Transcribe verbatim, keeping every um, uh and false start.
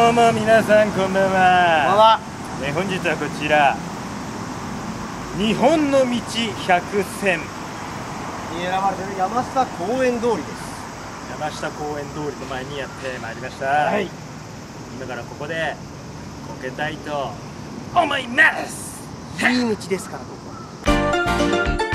どうも皆さんこんばんは。 こんばんは。 え本日はこちら日本の道百選に選ばれている山下公園通りです。 山下公園通りの前にやってまいりました。 はい。 今からここでこけたいと思います。 いい道ですからここは。